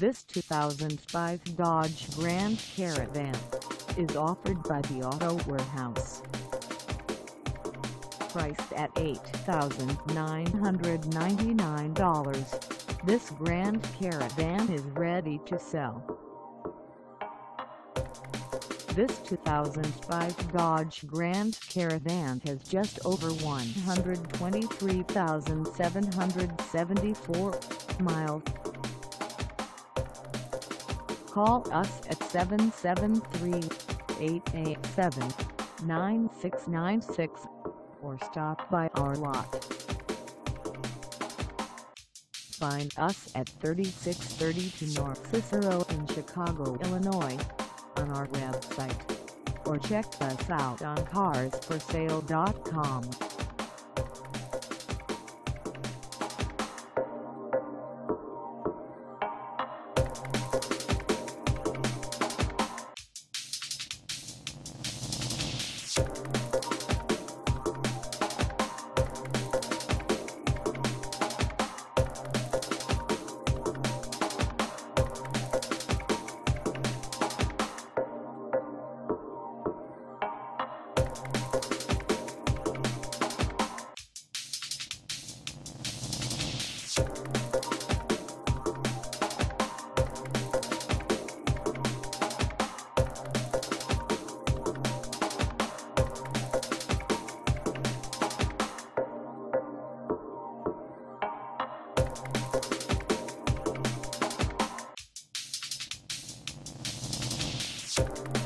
This 2005 Dodge Grand Caravan is offered by the Auto Warehouse. Priced at $8,999, this Grand Caravan is ready to sell. This 2005 Dodge Grand Caravan has just over 123,774 miles. Call us at 773-887-9696 or stop by our lot. Find us at 3632 North Cicero in Chicago, Illinois, on our website, or check us out on carsforsale.com. You